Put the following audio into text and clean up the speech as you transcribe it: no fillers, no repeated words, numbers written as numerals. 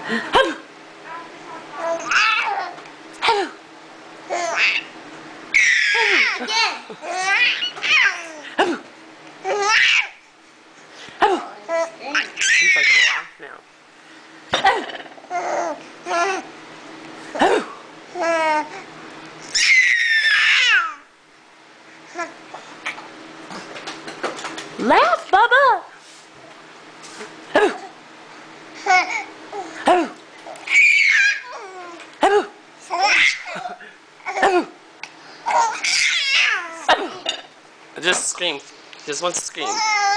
He's like gonna laugh now. Laugh, Bubba! Just scream. Just wants to scream.